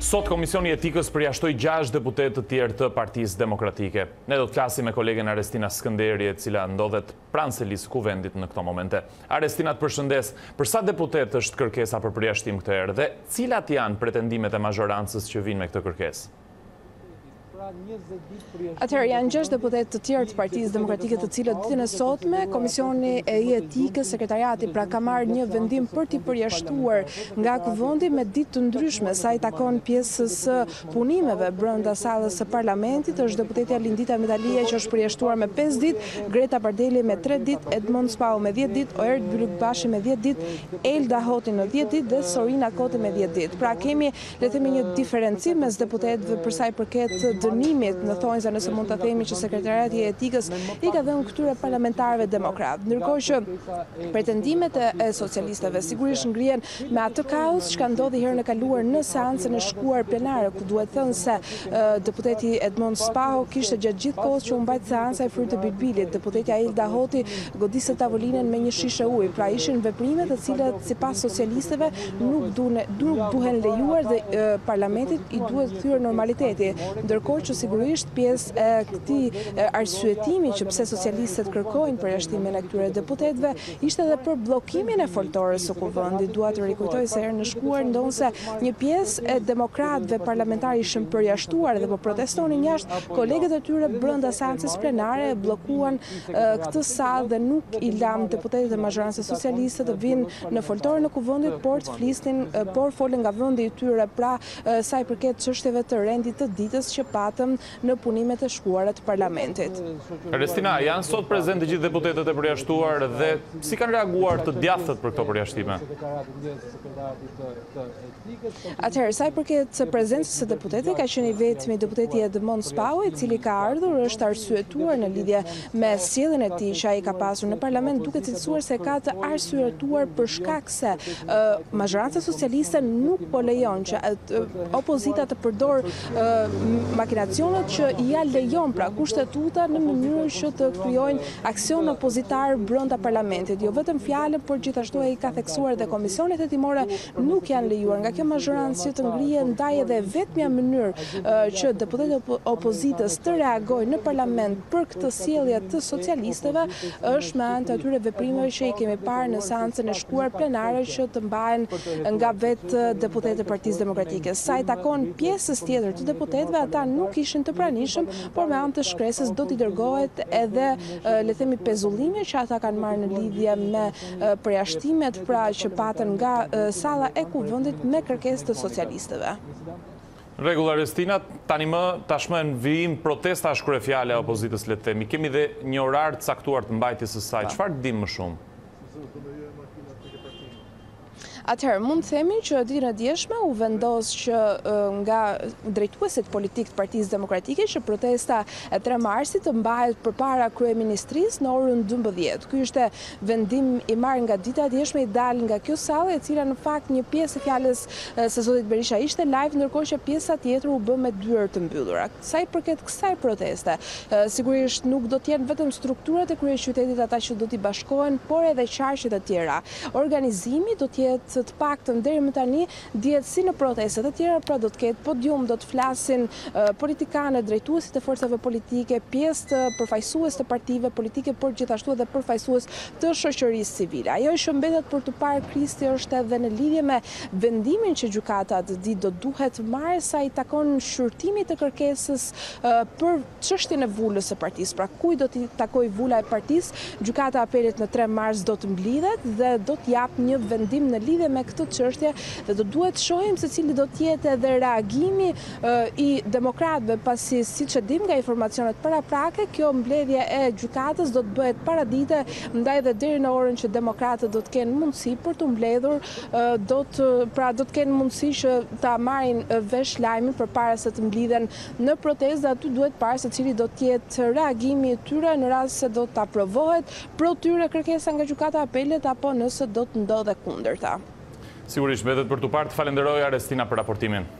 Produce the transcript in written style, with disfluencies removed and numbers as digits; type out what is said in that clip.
Sot Komisioni i Etikës përjashtoi 6 deputet të tjerë të Partisë Demokratike. Ne do të flasim me kolegen Arestina Skënderi, e cila ndodhet pranë selisë kuvendit në këto momente. Arestina, të përshëndes. Për sa deputet është kërkesa për përjashtim këtë herë dhe cilat janë pretendimet e mazhorancës që vinë me këtë kërkesë? Atëherë janë 6 deputet të tjerë të Partisë Demokratike të cilët ditën e sotme Komisioni i Etikës, sekretariati ka marrë një vendim për t'i përjashtuar nga kuvendi me ditë të ndryshme sa i takon pjesës së punimeve brenda sallës së parlamentit. Është deputetja Lindita Metalia që është përjashtuar me 5 ditë, Greta Bardeli me 3 ditë, Edmond Spau me 10 ditë, Oert Bylykbashi me 10 ditë, Elda Hoti me 10 ditë dhe Sorina Koti me 10 ditë. Pra kemi le të themi një diferencim mes deputetëve për sa i përket dënimit në thonjza, nëse mund të themi që sekretariati i Etikës i ka dhënë këtyre parlamentarëve demokrat. Ndërkohë që pretendimet e socialistëve sigurisht ngrihen me atë kaos që ka ndodhur herën e kaluar në seancën e shkuar plenare, ku duhet thënë se deputeti Edmond Spau kishte gjatë gjithë kohës që u mbajt seanca e fryt të bilbilit. Deputetja Elda Hoti godiste tavolinën me një shishe ujë. Pra ishin veprime të cilat sipas socialistëve nuk duhen lejuar dhe parlamentit i duhet thyer normaliteti. Ndërkohë që sigurisht pjesë e këtij arsyetimi që pse socialistët kërkojnë përjashtimin e këtyre deputetëve ishte edhe për bllokimin e foltorës së kuvendit. Dua të rikujtoj se herën e shkuar ndonse një pjesë e demokratëve parlamentarë ishin përjashtuar dhe po protestonin jashtë, kolegët e tyre brenda seancës plenare bllokuan këtë sallë dhe nuk i lam deputetët e mazhorancës socialiste të vinë në foltorën e kuvendit, por të flisnin, por folën nga vendi i tyre, pra sa i përket çështjeve të rendit të ditës që patëm në punimet e shkuara të parlamentit. Arestina, janë sot prezent të gjithë deputetët e përjashtuar dhe si kanë reaguar të djathtët për këto përjashtime? Atëherë, sa i përket prezencës së deputetëve, ka qenë i vetmi deputeti Edmond Spau, i cili ka ardhur, është arsyetuar në lidhje me sjelljen e tij që ai ka pasur në parlament, duke cilësuar se ka të arsyetuar për shkak se mazhoranca socialiste nuk po lejon që opozita të përdor makinacionet që ja lejon pra kushtetuta në mënyrë që të krijojnë aksion opozitar brenda parlamentit. Jo vetëm fjalën, por gjithashtu ai ka theksuar dhe komisionet hetimore nuk janë lejuar nga kjo mazhorancë të ngrihen, ndaj edhe vetmja mënyrë që deputetët e opozitës të reagojnë në parlament për këtë sjellje të socialistëve është me anë të atyre veprimeve që i kemi parë në seancën e shkuar plenare që të mbahen nga vetë deputetët e Partisë Demokratike. Sa i takon pjesës tjetër të deputetëve, ata nuk ishin të pranishëm, por me anë të shkresës do t'i dërgohet edhe le themi pezullime që ata kanë marrë në lidhje me përjashtimet pra që patën nga salla e kuvendit me kërkesë të socialistëve. Rregull, Arestina, tashmë në vijim protesta është kryefjale e opozitës, le të themi. Kemi dhe një orar të caktuar të mbajtjes së saj. Çfarë dim më shumë? Atëherë, mund të themi që ditën e djeshme u vendos që nga drejtuesit politik të Partisë Demokratike që protesta e 3 marsit të mbahet përpara kryeministrisë në orën 12. Ky ishte vendim i marrë nga dita e djeshme, i dal nga kjo sallë, e cila në fakt një pjesë e fjalës së zotit Berisha ishte live, ndërkohë që pjesa tjetër u bë me dyert të mbyllura. Sa i përket kësaj proteste, sigurisht nuk do të jenë vetëm strukturat e kryeqytetit ata që do t'i bashkohen, por edhe qarqet e tjera. Organizimi do të jetë të paktën deri më tani dihet si në protestat e tjera, pra do të ketë podium, do të flasin politikanë, drejtuesit e forcave politike, pjesë të përfaqësues të partive politike, por gjithashtu edhe përfaqësues të shoqërisë civile. Ajo që mbetet për të parë Kristi është edhe në lidhje me vendimin që gjykata të ditë do duhet marrë sa i takon shqyrtimit të kërkesës për çështjen e vulës së partisë. Pra kujt do t'i takojë vula e partisë, gjykata e apelit në 3 mars do të mblidhet dhe do të jap një vendim në lidhje me këtë çështje dhe do duhet të shohim se cili do të jetë edhe reagimi i demokratëve, pasi siç e dim nga informacionet paraprake, kjo mbledhje e gjykatës do të bëhet paradite, ndaj dhe deri në orën që demokratët do të kenë mundësi për të mbledhur, do të kenë mundësi që ta marrin vesh lajmin përpara se të mblidhen në protestë, dhe aty duhet parë se cili do të jetë reagimi i tyre në rast se do të aprovohet pro tyre kërkesa nga gjykata e apelit apo nëse do të ndodhe kundërta. Sigurisht, mbetet për tu parë, të falenderoj Arestina për raportimin.